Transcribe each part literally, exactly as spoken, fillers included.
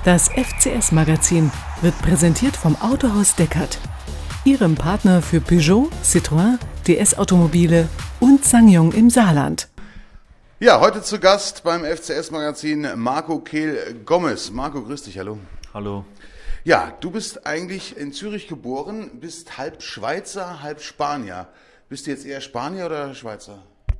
Das F C S-Magazin wird präsentiert vom Autohaus Deckert, Ihrem Partner für Peugeot, Citroën, D S-Automobile und SsangYong im Saarland. Ja, heute zu Gast beim F C S-Magazin Marco Kehl-Gomez. Marco, grüß dich, hallo. Hallo. Ja, du bist eigentlich in Zürich geboren, bist halb Schweizer, halb Spanier. Bist du jetzt eher Spanier oder Schweizer?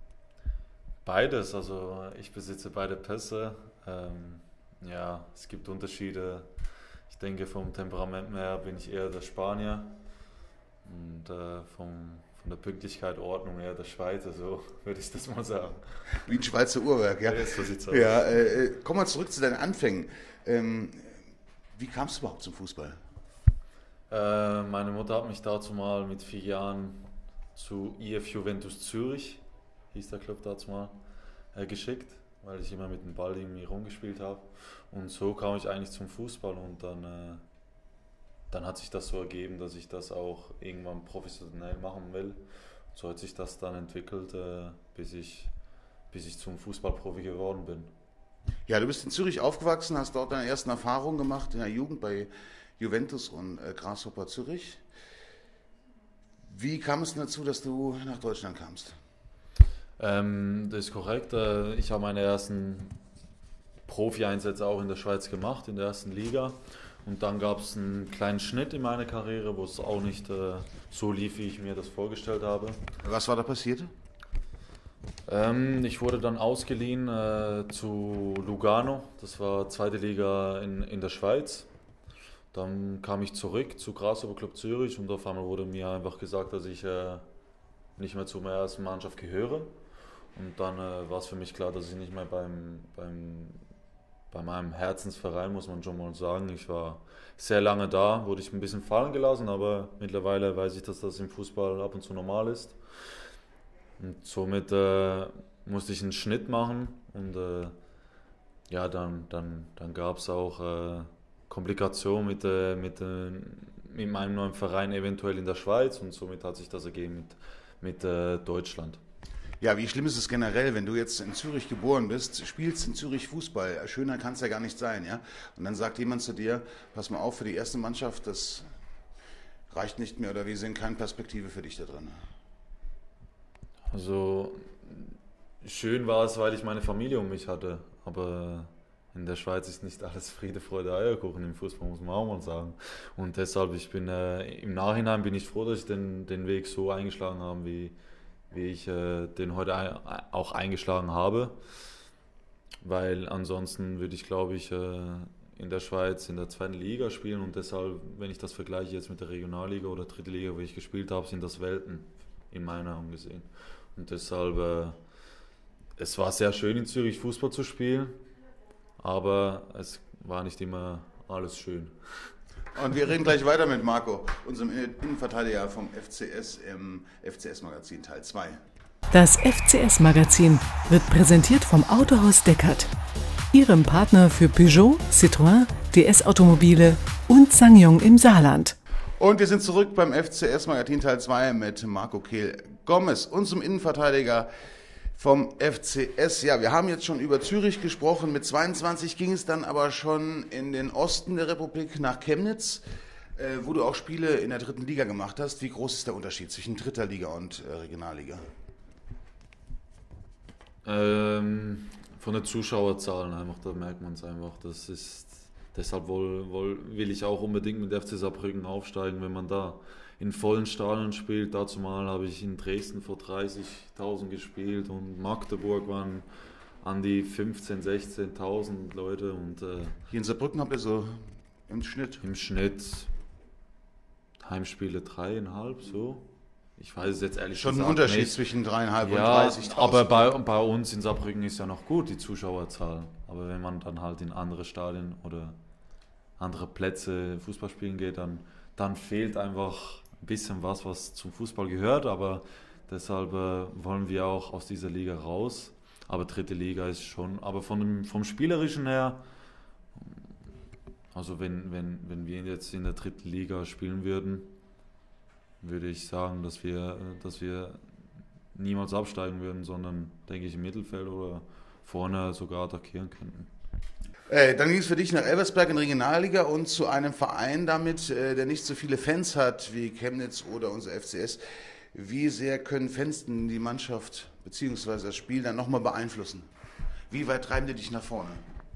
Beides, also ich besitze beide Pässe. Ähm, ja, es gibt Unterschiede. Ich denke, vom Temperament her bin ich eher der Spanier und äh, vom, von der Pünktlichkeit, Ordnung eher der Schweizer, so würde ich das mal sagen. Wie ein Schweizer Uhrwerk, ja. Ja, so sieht's aus. Ja, äh, komm mal zurück zu deinen Anfängen. Ähm, wie kamst du überhaupt zum Fußball? Äh, meine Mutter hat mich dazu mal mit vier Jahren zu I F Juventus Zürich, hieß der Club dazu mal, äh, geschickt, weil ich immer mit dem Ball irgendwie rumgespielt habe. Und so kam ich eigentlich zum Fußball und dann, äh, dann hat sich das so ergeben, dass ich das auch irgendwann professionell machen will. So hat sich das dann entwickelt, äh, bis ich, bis ich zum Fußballprofi geworden bin. Ja, du bist in Zürich aufgewachsen, hast dort deine ersten Erfahrungen gemacht in der Jugend bei Juventus und äh, Grasshopper Zürich. Wie kam es denn dazu, dass du nach Deutschland kamst? Ähm, das ist korrekt. Äh, ich habe meine ersten Profi-Einsätze auch in der Schweiz gemacht, in der ersten Liga. Und dann gab es einen kleinen Schnitt in meiner Karriere, wo es auch nicht äh, so lief, wie ich mir das vorgestellt habe. Was war da passiert? Ähm, ich wurde dann ausgeliehen äh, zu Lugano, das war zweite Liga in, in der Schweiz. Dann kam ich zurück zu Grasshopper Club Zürich und auf einmal wurde mir einfach gesagt, dass ich äh, nicht mehr zur ersten Mannschaft gehöre. Und dann äh, war es für mich klar, dass ich nicht mehr beim, beim, bei meinem Herzensverein, muss man schon mal sagen. Ich war sehr lange da, wurde ich ein bisschen fallen gelassen, aber mittlerweile weiß ich, dass das im Fußball ab und zu normal ist. Und somit äh, musste ich einen Schnitt machen und äh, ja, dann, dann, dann gab es auch äh, Komplikationen mit, äh, mit, äh, mit meinem neuen Verein eventuell in der Schweiz und somit hat sich das ergeben mit, mit äh, Deutschland. Ja, wie schlimm ist es generell, wenn du jetzt in Zürich geboren bist, spielst in Zürich Fußball, schöner kann es ja gar nicht sein, ja? Und dann sagt jemand zu dir, pass mal auf, für die erste Mannschaft, das reicht nicht mehr oder wir sehen keine Perspektive für dich da drin. Also schön war es, weil ich meine Familie um mich hatte, aber in der Schweiz ist nicht alles Friede, Freude, Eierkuchen im Fußball, muss man auch mal sagen. Und deshalb, ich bin äh, im Nachhinein bin ich froh, dass ich den, den Weg so eingeschlagen habe, wie, wie ich äh, den heute ein, auch eingeschlagen habe. Weil ansonsten würde ich, glaube ich, äh, in der Schweiz in der zweiten Liga spielen und deshalb, wenn ich das vergleiche jetzt mit der Regionalliga oder dritte Liga, wo ich gespielt habe, sind das Welten in meiner Augen gesehen. Und deshalb, äh, es war sehr schön in Zürich Fußball zu spielen, aber es war nicht immer alles schön. Und wir reden gleich weiter mit Marco, unserem Innenverteidiger vom F C S im F C S-Magazin Teil zwei. Das F C S-Magazin wird präsentiert vom Autohaus Deckert, Ihrem Partner für Peugeot, Citroën, D S-Automobile und SsangYong im Saarland. Und wir sind zurück beim F C S-Magazin Teil zwei mit Marco Kehl-Gomez, unserem Innenverteidiger vom F C S. Ja, wir haben jetzt schon über Zürich gesprochen. Mit zweiundzwanzig ging es dann aber schon in den Osten der Republik nach Chemnitz, äh, wo du auch Spiele in der dritten Liga gemacht hast. Wie groß ist der Unterschied zwischen dritter Liga und äh, Regionalliga? Ähm, von den Zuschauerzahlen einfach, da merkt man es einfach. Das ist, deshalb wohl, wohl will ich auch unbedingt mit F C Saarbrücken aufsteigen, wenn man da in vollen Stadien spielt. Dazu mal habe ich in Dresden vor dreißigtausend gespielt und Magdeburg waren an die fünfzehntausend, sechzehntausend Leute. Und, äh, Hier in Saarbrücken habt ihr so im Schnitt? Im Schnitt Heimspiele dreieinhalb, so. Ich weiß es jetzt ehrlich Schon gesagt ein Unterschied nicht. zwischen dreieinhalb Ja, und dreißigtausend. aber bei, bei uns in Saarbrücken ist ja noch gut, die Zuschauerzahl. Aber wenn man dann halt in andere Stadien oder andere Plätze Fußball spielen geht, dann, dann fehlt einfach ein bisschen was, was zum Fußball gehört. Aber deshalb äh, wollen wir auch aus dieser Liga raus. Aber dritte Liga ist schon, aber von dem, vom Spielerischen her, also wenn, wenn, wenn wir jetzt in der dritten Liga spielen würden, würde ich sagen, dass wir, dass wir niemals absteigen würden, sondern, denke ich, im Mittelfeld oder vorne sogar attackieren könnten. Äh, dann ging es für dich nach Elversberg in die Regionalliga und zu einem Verein damit, äh, der nicht so viele Fans hat wie Chemnitz oder unser F C S. Wie sehr können Fans denn die Mannschaft bzw. das Spiel dann nochmal beeinflussen? Wie weit treiben die dich nach vorne?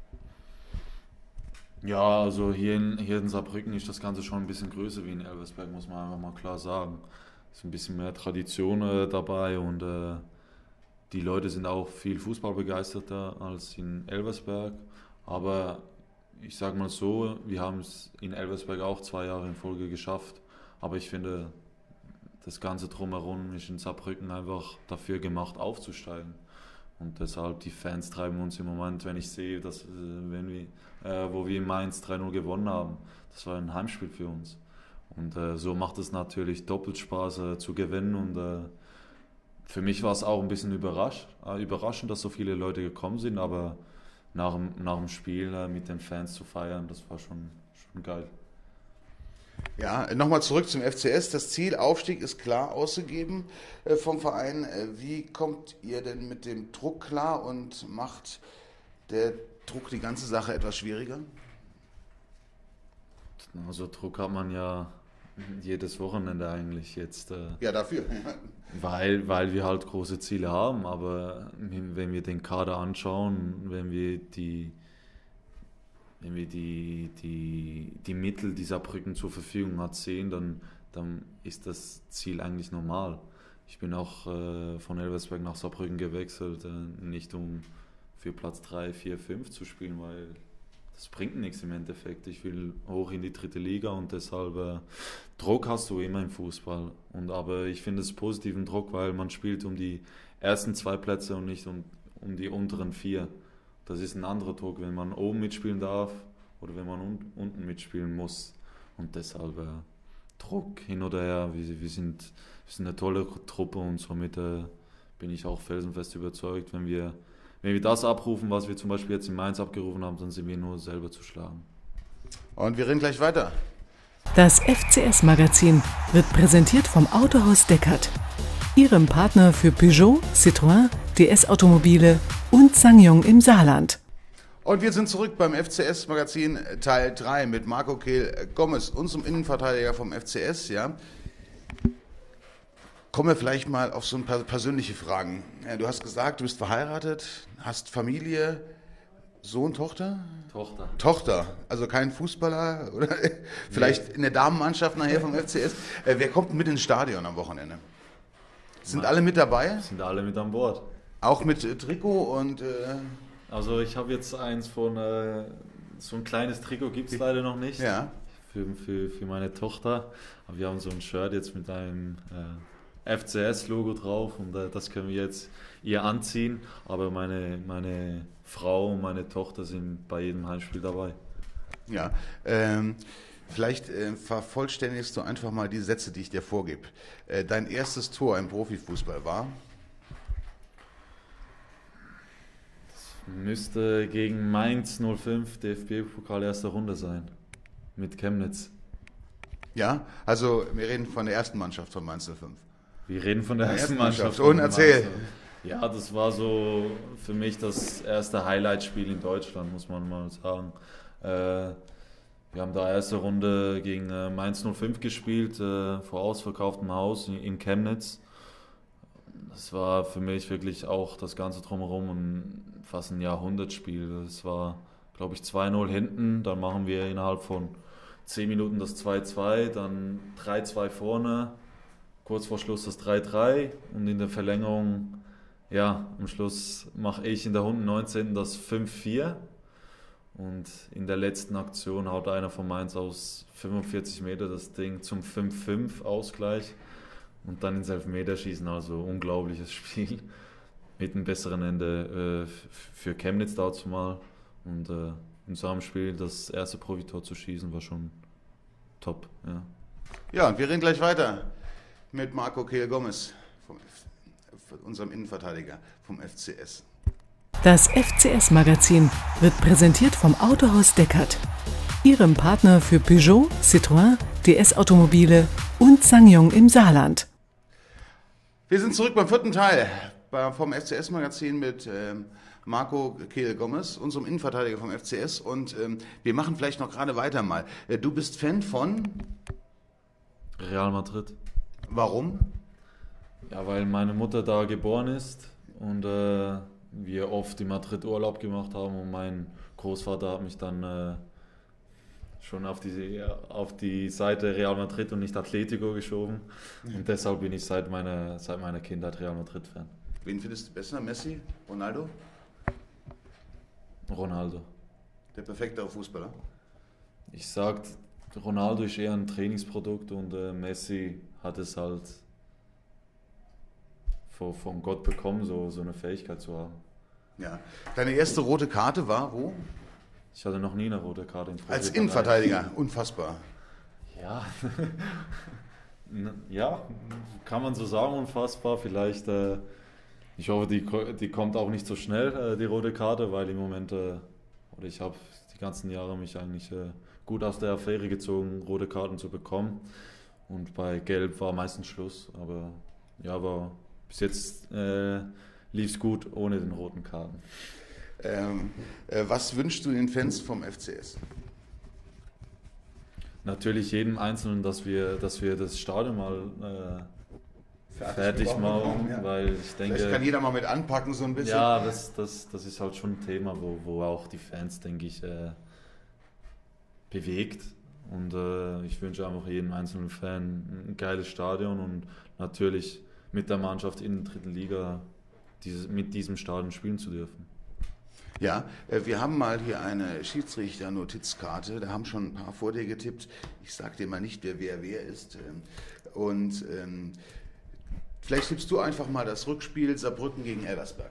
Ja, also hier in, hier in Saarbrücken ist das Ganze schon ein bisschen größer wie in Elversberg, muss man einfach mal klar sagen. Es ist ein bisschen mehr Tradition äh, dabei und äh, die Leute sind auch viel fußballbegeisterter als in Elversberg. Aber ich sage mal so, wir haben es in Elversberg auch zwei Jahre in Folge geschafft. Aber ich finde, das Ganze drumherum ist in Saarbrücken einfach dafür gemacht, aufzusteigen. Und deshalb, die Fans treiben uns im Moment, wenn ich sehe, dass, äh, wenn wir, äh, wo wir in Mainz drei null gewonnen haben, das war ein Heimspiel für uns. Und äh, so macht es natürlich doppelt Spaß äh, zu gewinnen. Und äh, für mich war es auch ein bisschen überrascht, äh, überraschend, dass so viele Leute gekommen sind, aber nach dem, nach dem Spiel äh, mit den Fans zu feiern, das war schon, schon geil. Ja, nochmal zurück zum F C S. Das Ziel Aufstieg ist klar ausgegeben äh, vom Verein. Äh, wie kommt ihr denn mit dem Druck klar und macht der Druck die ganze Sache etwas schwieriger? Also Druck hat man ja jedes Wochenende eigentlich jetzt. Äh, ja, dafür. weil, weil wir halt große Ziele haben, aber wenn wir den Kader anschauen, wenn wir die Wenn wir die, die, die Mittel dieser Brücken zur Verfügung hat sehen, dann, dann ist das Ziel eigentlich normal. Ich bin auch äh, von Elversberg nach Saarbrücken gewechselt, äh, nicht um für Platz drei, vier, fünf zu spielen, weil das bringt nichts im Endeffekt. Ich will hoch in die dritte Liga und deshalb äh, Druck hast du immer im Fußball. Und, aber ich finde es positiven Druck, weil man spielt um die ersten zwei Plätze und nicht um, um die unteren vier. Das ist ein anderer Druck, wenn man oben mitspielen darf oder wenn man un- unten mitspielen muss. Und deshalb äh, Druck hin oder her. Wir, wir, sind, wir sind eine tolle Truppe und somit äh, bin ich auch felsenfest überzeugt, wenn wir, wenn wir das abrufen, was wir zum Beispiel jetzt in Mainz abgerufen haben, dann sind wir nur selber zu schlagen. Und wir reden gleich weiter. Das F C S-Magazin wird präsentiert vom Autohaus Deckert, Ihrem Partner für Peugeot, Citroën, D S-Automobile und SsangYong im Saarland. Und wir sind zurück beim F C S-Magazin Teil drei mit Marco Kehl Gomez, unserem Innenverteidiger vom F C S. Ja. Kommen wir vielleicht mal auf so ein paar persönliche Fragen. Du hast gesagt, du bist verheiratet, hast Familie, Sohn, Tochter? Tochter. Tochter, also kein Fußballer oder vielleicht in der Damenmannschaft nachher vom F C S. Wer kommt mit ins Stadion am Wochenende? Sind alle mit dabei? Sind alle mit an Bord. Auch mit äh, Trikot und... Äh also ich habe jetzt eins von, äh, so ein kleines Trikot gibt es leider noch nicht. Ja. Für, für, für meine Tochter. Aber wir haben so ein Shirt jetzt mit einem äh, F C S-Logo drauf und äh, das können wir jetzt ihr anziehen. Aber meine, meine Frau und meine Tochter sind bei jedem Heimspiel dabei. Ja, ähm, vielleicht äh, vervollständigst du einfach mal die Sätze, die ich dir vorgebe. Äh, dein erstes Tor im Profifußball war? Müsste gegen Mainz null fünf D F B-Pokal erste Runde sein. Mit Chemnitz. Ja, also wir reden von der ersten Mannschaft von Mainz null fünf. Wir reden von der, der ersten Mannschaft. Mannschaft. Und erzähl. Mainz. Ja, das war so für mich das erste Highlight-Spiel in Deutschland, muss man mal sagen. Äh, wir haben da erste Runde gegen äh, Mainz null fünf gespielt, äh, vor ausverkauftem Haus in, in Chemnitz. Das war für mich wirklich auch das Ganze drumherum ein, fast ein Jahrhundertspiel. Es war, glaube ich, zwei null hinten, dann machen wir innerhalb von zehn Minuten das zwei zwei, dann drei zwei vorne, kurz vor Schluss das drei drei und in der Verlängerung, ja, am Schluss mache ich in der hundertneunzehnten das fünf vier und in der letzten Aktion haut einer von Mainz aus fünfundvierzig Meter das Ding zum fünf fünf Ausgleich. Und dann ins Elfmeterschießen, also unglaubliches Spiel. Mit einem besseren Ende äh, für Chemnitz dazu mal. Und äh, in so einem Spiel das erste Profitor zu schießen, war schon top. Ja, ja, und wir reden gleich weiter mit Marco Kehl Gomez, vom F- unserem Innenverteidiger vom F C S. Das F C S-Magazin wird präsentiert vom Autohaus Deckert, Ihrem Partner für Peugeot, Citroën, D S-Automobile und SsangYong im Saarland. Wir sind zurück beim vierten Teil vom F C S-Magazin mit ähm, Marco Kehl Gomez, unserem Innenverteidiger vom F C S. Und ähm, wir machen vielleicht noch gerade weiter mal. Äh, du bist Fan von? Real Madrid. Warum? Ja, weil meine Mutter da geboren ist und äh, wir oft in Madrid Urlaub gemacht haben und mein Großvater hat mich dann äh, schon auf die, auf die Seite Real Madrid und nicht Atletico geschoben. Und deshalb bin ich seit meiner, seit meiner Kindheit Real Madrid-Fan. Wen findest du besser? Messi? Ronaldo? Ronaldo. Der perfektere Fußballer? Ich sag, Ronaldo ist eher ein Trainingsprodukt und äh, Messi hat es halt von, von Gott bekommen, so, so eine Fähigkeit zu haben. Ja. Deine erste rote Karte war wo? Ich hatte noch nie eine rote Karte im Als Innenverteidiger, unfassbar. Ja, ja, kann man so sagen, unfassbar. Vielleicht, äh, ich hoffe, die, die kommt auch nicht so schnell, äh, die rote Karte, weil im Moment, äh, oder ich habe die ganzen Jahre mich eigentlich äh, gut aus der Affäre gezogen, rote Karten zu bekommen. Und bei Gelb war meistens Schluss, aber ja, aber bis jetzt äh, lief es gut ohne den roten Karten. Ähm, äh, was wünschst du den Fans vom F C S? Natürlich jedem Einzelnen, dass wir, dass wir das Stadion mal äh, fertig, fertig machen, ja. Weil ich denke... Vielleicht kann jeder mal mit anpacken so ein bisschen. Ja, das, das, das ist halt schon ein Thema, wo, wo auch die Fans, denke ich, äh, bewegt. Und äh, ich wünsche einfach jedem einzelnen Fan ein geiles Stadion und natürlich mit der Mannschaft in der dritten Liga dieses, mit diesem Stadion spielen zu dürfen. Ja, wir haben mal hier eine Schiedsrichter-Notizkarte, da haben schon ein paar vor dir getippt. Ich sag dir mal nicht, wer wer wer ist. Und ähm, vielleicht tippst du einfach mal das Rückspiel Saarbrücken gegen Elversberg.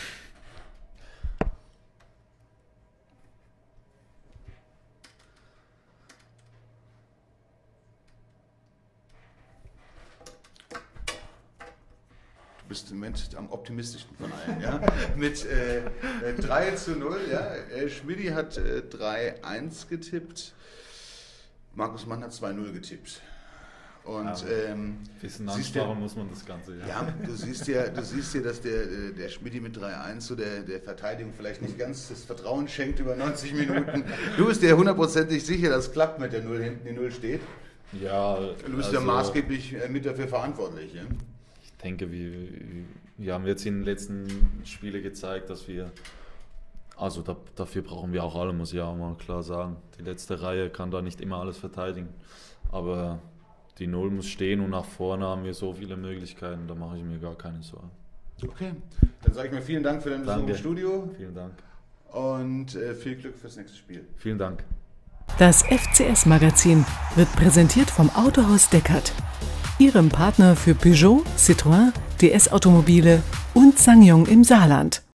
Bist im Moment am optimistischsten von allen, ja? Mit äh, drei zu null, ja. Schmidi hat äh, drei eins getippt, Markus Mann hat zwei null getippt. Und ja, ähm, bisschen ansprachen muss man das Ganze, ja. Ja, du siehst ja, du siehst ja, dass der, der Schmidi mit drei eins so der, der Verteidigung vielleicht nicht ganz das Vertrauen schenkt über neunzig Minuten. Du bist dir hundertprozentig sicher, dass es klappt mit der Null hinten, die Null steht. Ja, du bist also, ja maßgeblich mit dafür verantwortlich, ja? Ich denke, wir, wir haben jetzt in den letzten Spielen gezeigt, dass wir, also da, dafür brauchen wir auch alle, muss ich auch mal klar sagen. Die letzte Reihe kann da nicht immer alles verteidigen, aber die Null muss stehen und nach vorne haben wir so viele Möglichkeiten, da mache ich mir gar keine Sorgen. Okay, dann sage ich mir vielen Dank für deinen Besuch im Studio. Vielen Dank. Und äh, viel Glück fürs nächste Spiel. Vielen Dank. Das F C S-Magazin wird präsentiert vom Autohaus Deckert, Ihrem Partner für Peugeot, Citroën, D S Automobile und SsangYong im Saarland.